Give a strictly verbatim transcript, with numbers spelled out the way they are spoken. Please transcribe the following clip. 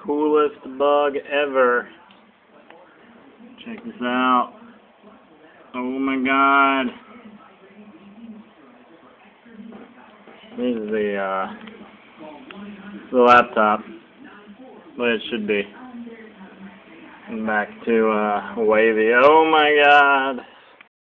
coolest bug ever. Check this out. Oh my god. This is the, uh, the laptop. But it should be. And back to, uh, wavy. Oh my god.